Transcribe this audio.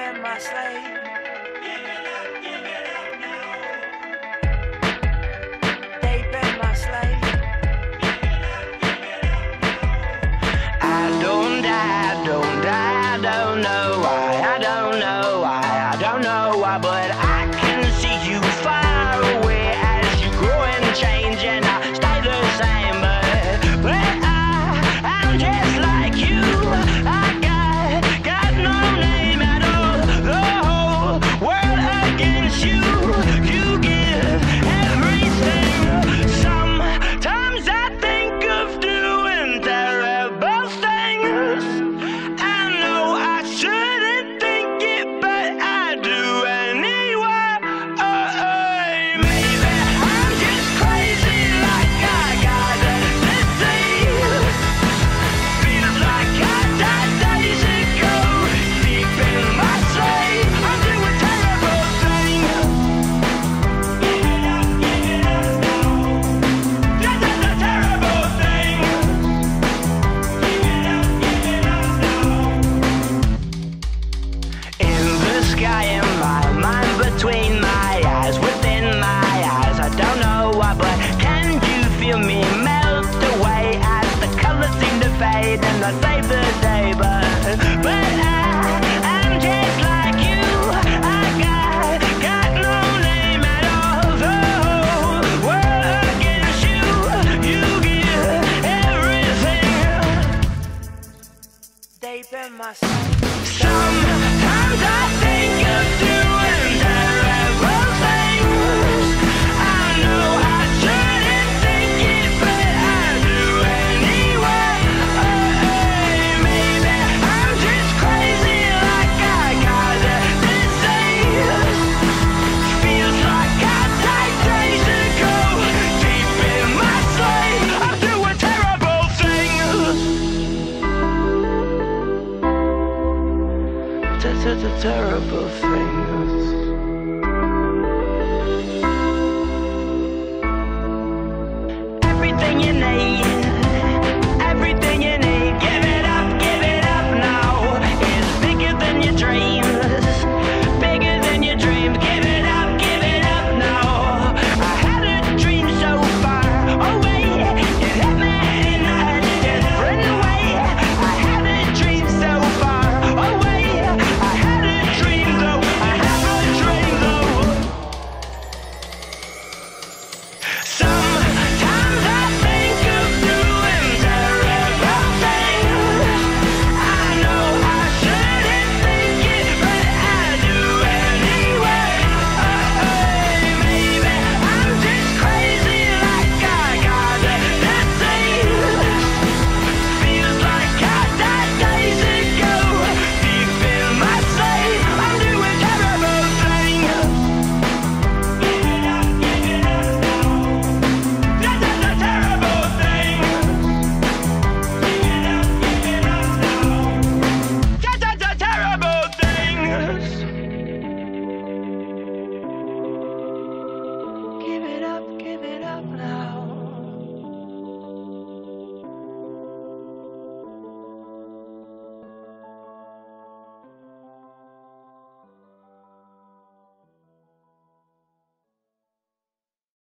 been my slave. They been my slave. I don't know why, I don't know why, but I can see you far away as you grow and change, and I stay the same, but I'm just like you. I got no name at all. The whole world against you. You give everything. Sometimes I think of doing terrible things. I know I shouldn't think it, but I do anyway. Maybe I'm just crazy, like I got a disease. Feels like I died days ago, deep in my sleep. I'm doing terrible things. Give it up now. Just a terrible thing. Give it up now. In the sky, in my mind, between my eyes, within my eyes. I don't know why, but can you feel me melt away as the colors seem to fade and I save the day? But I'm just like you. I got no name at all. The whole world against you. You give everything. They been my slave. Sometimes I think of doing terrible things. I know I shouldn't think it, but I do anyway. Maybe I'm just crazy, like I got a disease. Feels like I died days ago, deep in my sleep. I'm doing terrible things. Terrible things.